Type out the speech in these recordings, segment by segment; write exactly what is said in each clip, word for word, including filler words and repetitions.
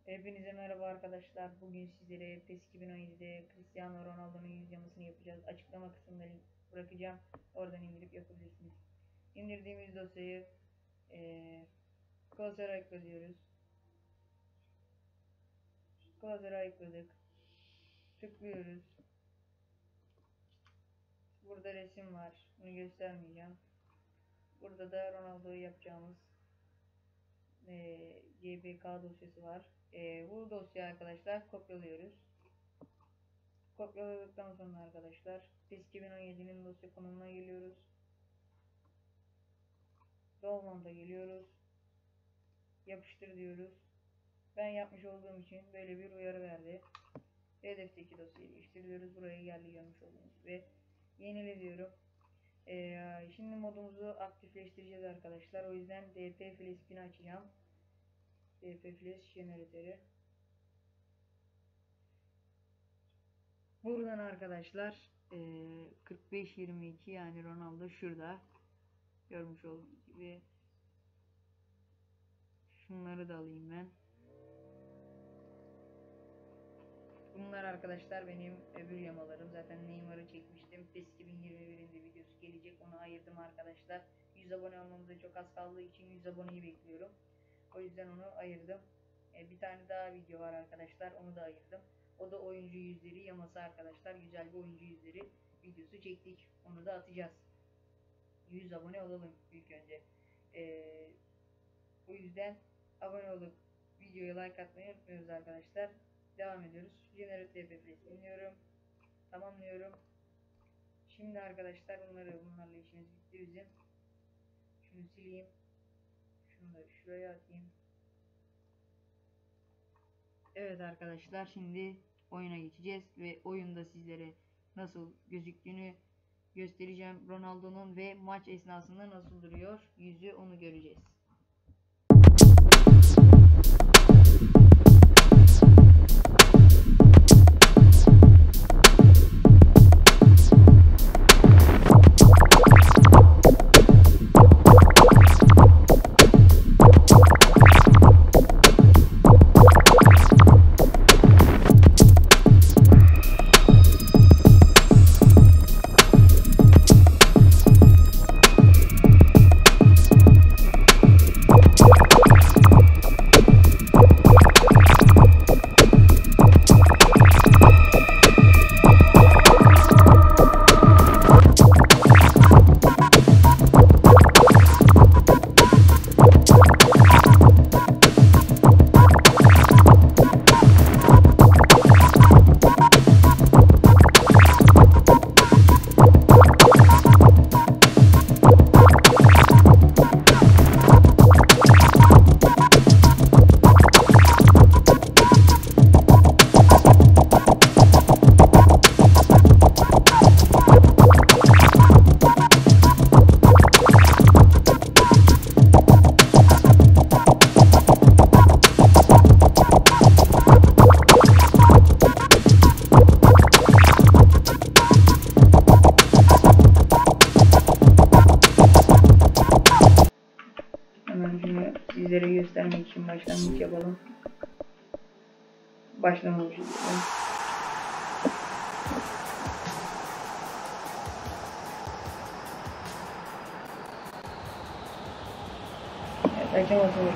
Hepinize merhaba arkadaşlar. Bugün sizlere PES iki bin on yedide Cristiano Ronaldo'nun yüz yamasını yapacağız. Açıklama kısmında link bırakacağım. Oradan indirip yapabilirsiniz. İndirdiğimiz dosyayı ee, klasöre ekliyoruz. Klasöre ekledik. Tıklıyoruz. Burada resim var. Bunu göstermeyeceğim. Burada da Ronaldo'yu yapacağımız ee, G P K dosyası var. E, bu dosya arkadaşlar kopyalıyoruz. Kopyaladıktan sonra arkadaşlar PES iki bin on yedinin dosya konumuna geliyoruz. Download'a geliyoruz. Yapıştır diyoruz. Ben yapmış olduğum için böyle bir uyarı verdi. Hedefteki dosyayı değiştiriyoruz. Buraya geldi görmüş olduğunuz gibi. Yenile diyorum. Ee, şimdi modumuzu aktifleştireceğiz arkadaşlar. O yüzden D P Flash'ini açacağım. D P Flash jeneratörü. Buradan arkadaşlar e, kırk beş yirmi iki yani Ronaldo şurada. Görmüş olduğunuz gibi. Şunları da alayım ben. Bunlar arkadaşlar benim öbür yamalarım. Zaten Neymar'ı çekmiştim. PES iki bin yirmi birin de videosu gelecek. Onu ayırdım arkadaşlar. yüz abone olmamıza çok az kaldığı için yüz aboneyi bekliyorum. O yüzden onu ayırdım. E, bir tane daha video var arkadaşlar. Onu da ayırdım. O da oyuncu yüzleri yaması arkadaşlar. Güzel bir oyuncu yüzleri videosu çektik. Onu da atacağız. yüz abone olalım ilk önce. E, o yüzden abone olup videoya like atmayı unutmuyoruz arkadaşlar. Devam ediyoruz. Generate D P Flash dinliyorum. Tamamlıyorum. Şimdi arkadaşlar bunları bunlarla işimiz bitti bizim. Şunu sileyim. Şunu da şuraya atayım. Evet arkadaşlar, şimdi oyuna geçeceğiz ve oyunda sizlere nasıl gözüktüğünü göstereceğim. Ronaldo'nun ve maç esnasında nasıl duruyor yüzü, onu göreceğiz. Sizlere göstermek için başlangıç yapalım. Başlangıç yapalım. Evet, açamasın.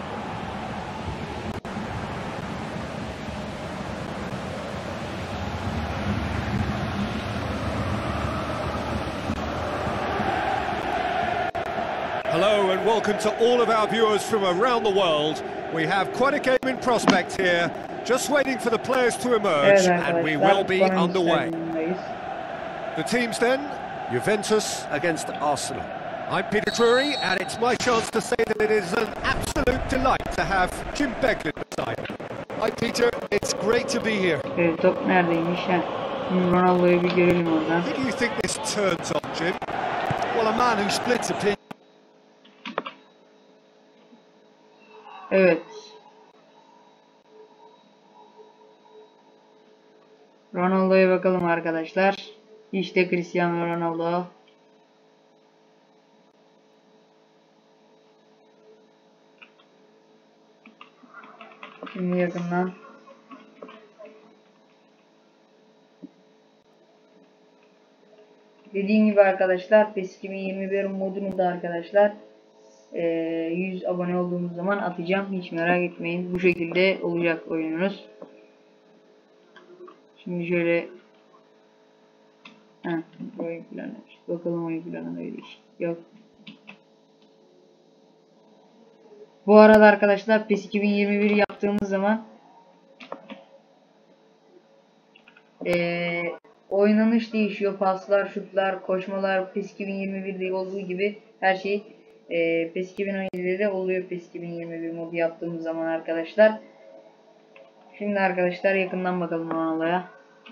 Hello and welcome to all of our viewers from around the world. We have quite a game in prospect here, just waiting for the players to emerge, Evet, and we will be underway. The teams then, Juventus against Arsenal. I'm Peter Drury, and it's my chance to say that it is an absolute delight to have Jim Beglin beside me. Hi Peter, it's great to be here. Evet, top neredeymiş ya? Ronaldo'yu bir görelim oradan. Who do you think this turns on, Jim? Well, a man who splits opinion. Evet. Ronaldo'ya bakalım arkadaşlar. İşte Cristiano Ronaldo. Şimdi yakından. Dediğim gibi arkadaşlar PES iki bin yirmi bir modunu da arkadaşlar e, yüz abone olduğumuz zaman atacağım. Hiç merak etmeyin. Bu şekilde olacak oyununuz. Şimdi şöyle Heh, oyun planı. Bakalım oyun planı öyle iş. Yok. Bu arada arkadaşlar PES iki bin yirmi bir yaptığımız zaman ee, oynanış değişiyor. Paslar, şutlar, koşmalar PES iki bin yirmi birde olduğu gibi her şey e, PES iki bin on yedide de oluyor. PES iki bin yirmi bir modu yaptığımız zaman arkadaşlar. Şimdi arkadaşlar yakından bakalım olaya.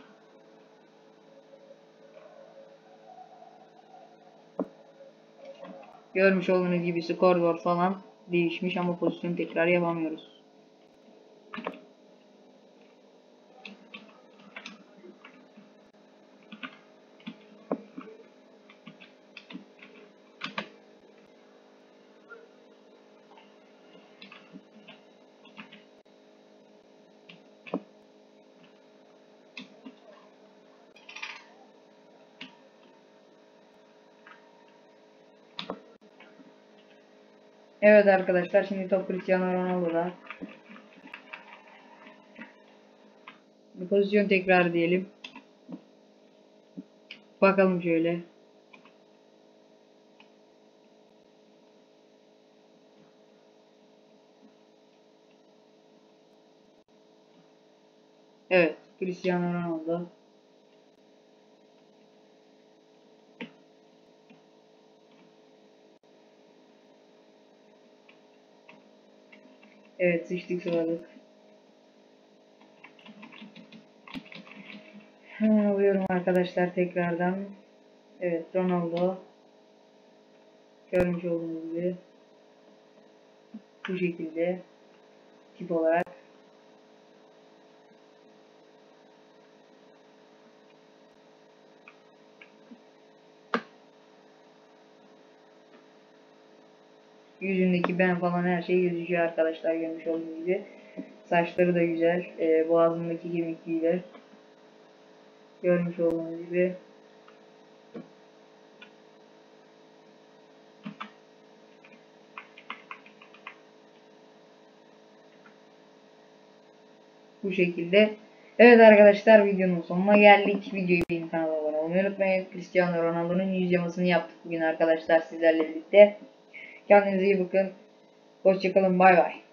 Görmüş olduğunuz gibi skor falan değişmiş ama pozisyon tekrar yapamıyoruz. Evet arkadaşlar şimdi top Cristiano Ronaldo'da. Bir pozisyon tekrar diyelim. Bakalım şöyle. Evet, Cristiano Ronaldo. Evet, sıçtık sıvadık. Hemen alıyorum arkadaşlar tekrardan. Evet, Ronaldo. Görmüş olduğunuz gibi. Bu şekilde. Tip olarak. Yüzündeki ben falan her şey gözüküyor arkadaşlar, görmüş olduğunuz gibi. Saçları da güzel. Ee, boğazındaki kemik güzel. Görmüş olduğunuz gibi. Bu şekilde. Evet arkadaşlar videonun sonuna geldik. Videoyu beğenip kanala abone olmayı unutmayın. Cristiano Ronaldo'nun yüz yamasını yaptık bugün arkadaşlar sizlerle birlikte. Kendinize iyi bakın. Hoşçakalın. Bay bay.